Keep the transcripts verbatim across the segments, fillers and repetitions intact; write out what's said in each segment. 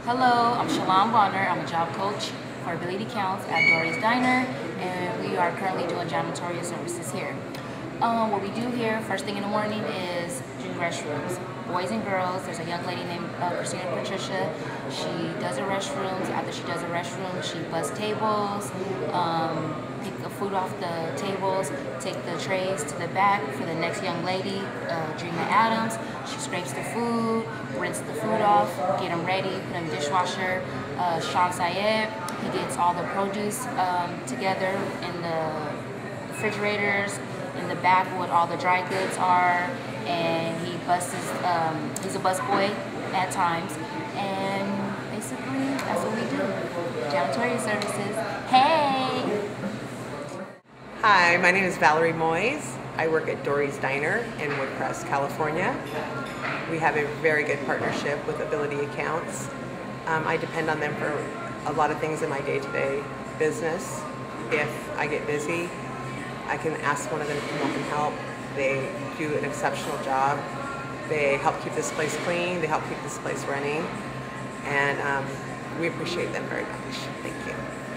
Hello, I'm Shalon Bonner. I'm a job coach for Ability Counts at Dorry's Diner, and we are currently doing janitorial services here. Um, what we do here, first thing in the morning, is do restrooms. Boys and girls, there's a young lady named uh, Christina Patricia. She does her restrooms. After she does her restroom, she busts tables, um, pick the food off the tables, take the trays to the back for the next young lady, uh, Gina Adams. She scrapes the food, rinse the food off, get them ready, put them in the dishwasher. Uh, Sean Syed, he gets all the produce um, together in the refrigerators, in the back what all the dry goods are, and he busts, um, he's a bus boy at times, and basically that's what we do, janitorial services. Hey! Hi, my name is Valerie Moyes. I work at Dorry's Diner in Woodcrest, California. We have a very good partnership with Ability Accounts. Um, I depend on them for a lot of things in my day-to-day business. If I get busy, I can ask one of them to come up and help. They do an exceptional job. They help keep this place clean. They help keep this place running. And um, we appreciate them very much. Thank you.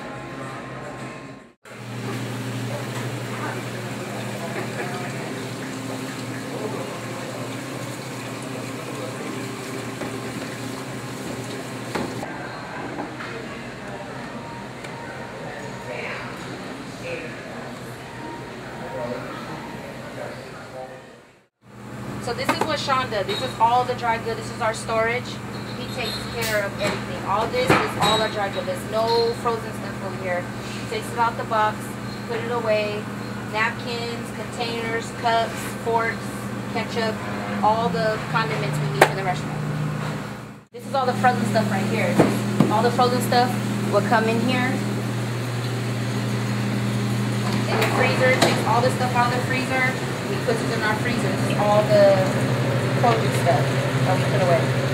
So this is what Sean does. This is all the dry goods. This is our storage. He takes care of everything. All this is all our dry goods. There's no frozen stuff over here. He takes it out the box, put it away. Napkins, containers, cups, forks, ketchup, all the condiments we need for the restaurant. This is all the frozen stuff right here. All the frozen stuff will come in here. In the freezer, takes all this stuff out of the freezer. We put it in our freezer. This is all the produce stuff that we put away.